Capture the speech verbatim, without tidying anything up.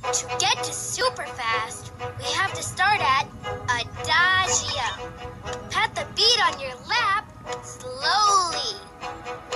To get to super fast, we have to start at adagio. Pat the beat on your lap slowly.